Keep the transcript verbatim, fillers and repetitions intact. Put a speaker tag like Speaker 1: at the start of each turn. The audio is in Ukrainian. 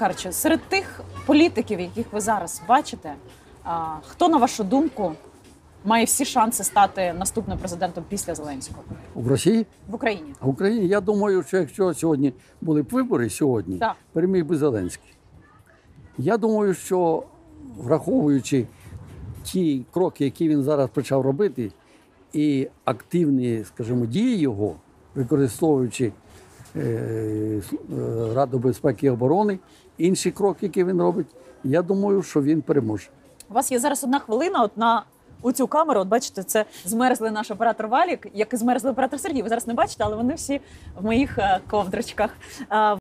Speaker 1: кажучи, серед тих політиків, яких ви зараз бачите, а, хто, на вашу думку, має всі шанси стати наступним президентом після Зеленського
Speaker 2: В Росії?
Speaker 1: в Україні?
Speaker 2: А в Україні, я думаю, що якщо сьогодні були б вибори сьогодні,
Speaker 1: Так.
Speaker 2: переміг би Зеленський. Я думаю, що враховуючи ті кроки, які він зараз почав робити, і активні, скажімо, дії його, використовуючи е, Раду безпеки і оборони, інші кроки, які він робить, я думаю, що він переможе.
Speaker 1: У вас є зараз одна хвилина от на у цю камеру. От бачите, це змерзлий наш оператор Валік, як і змерзлий оператор Сергій. Ви зараз не бачите, але вони всі в моїх е, ковдрочках. Е,